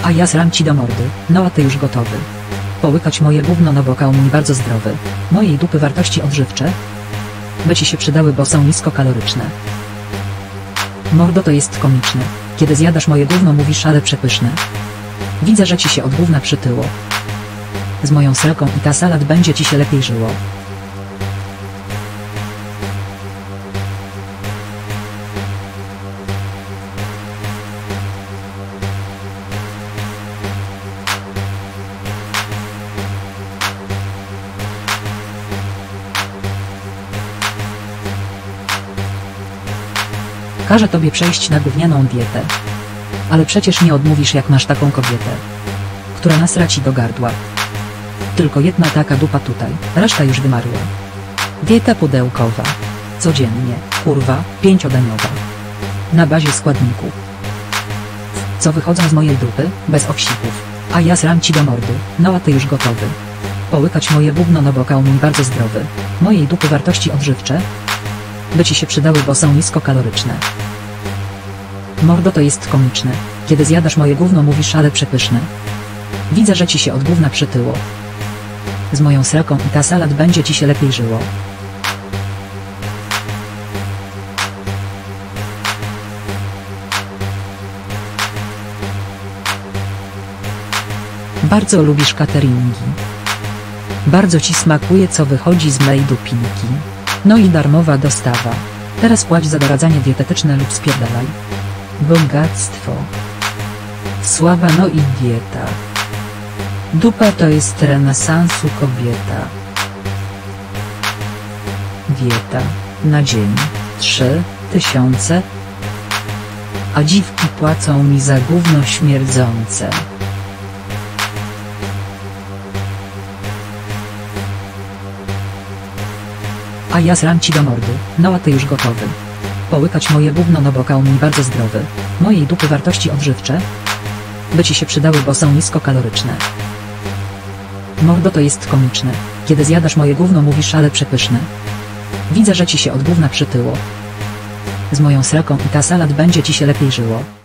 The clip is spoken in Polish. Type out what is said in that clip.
A ja sram ci do mordy, no a ty już gotowy. Połykać moje gówno, no bo mi bardzo zdrowy. Mojej dupy wartości odżywcze by ci się przydały, bo są niskokaloryczne. Mordo, to jest komiczne. Kiedy zjadasz moje gówno, mówisz ale przepyszne. Widzę, że ci się od gówna przytyło. Z moją sraką i ta salad będzie ci się lepiej żyło. Każę tobie przejść na gównianą dietę. Ale przecież nie odmówisz, jak masz taką kobietę, która nasra ci do gardła. Tylko jedna taka dupa tutaj, reszta już wymarła. Dieta pudełkowa. Codziennie, kurwa, 5-daniowa. Na bazie składników, co wychodzą z mojej dupy, bez owsików. A ja sram ci do mordy, no a ty już gotowy. Połykać moje gówno, no bo mi bardzo zdrowy. Mojej dupy wartości odżywcze by ci się przydały, bo są niskokaloryczne. Mordo, to jest komiczne. Kiedy zjadasz moje gówno, mówisz ale przepyszne. Widzę, że ci się od gówna przytyło. Z moją sraką i ta salad będzie ci się lepiej żyło. Bardzo lubisz cateringi. Bardzo ci smakuje, co wychodzi z mej dupinki. No i darmowa dostawa. Teraz płać za doradzanie dietetyczne lub spierdalaj. Bogactwo, sława, no i dieta. Dupa to jest renesansu kobieta. Dieta na dzień 3000. A dziwki płacą mi za gówno śmierdzące. A ja sram ci do mordy, no a ty już gotowy. Połykać moje gówno, no bo mi bardzo zdrowy. Mojej dupy wartości odżywcze by ci się przydały, bo są niskokaloryczne. Mordo, to jest komiczne. Kiedy zjadasz moje gówno, mówisz ale przepyszne. Widzę, że ci się od gówna przytyło. Z moją sraką i ta salad będzie ci się lepiej żyło.